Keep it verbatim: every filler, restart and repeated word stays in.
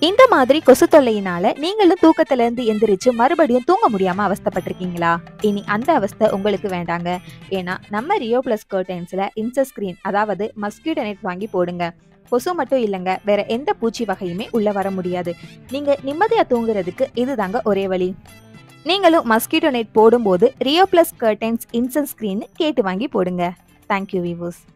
இந்த மாதிரி கொசு தொல்லையினால நீங்களும் தூக்கத்துல இருந்து எந்திரிச்சு மறுபடியும் தூங்க முடியாம அவஸ்தைப்பட்டிருக்கீங்களா? இனி அந்த அவஸ்தை உங்களுக்கு வேண்டாங்க. ஏன்னா நம்ம ரியோ பிளஸ் கர்டைன்ஸ்ல இன்செக்ட் ஸ்கிரீன் அதாவது மஸ்கிட்டோனெட் வாங்கி போடுங்க. கொசு மட்டும் இல்லைங்க, வேற எந்த பூச்சி வகையுமே உள்ள வர முடியாது. நீங்க நிம்மதியா தூங்குறதுக்கு இதுதாங்க ஒரே வழி. நீங்களும் மஸ்கிட்டோனெட் போடும்போது Rio plus curtains insect screen கேட்டு வாங்கி போடுங்க. Thank you viewers.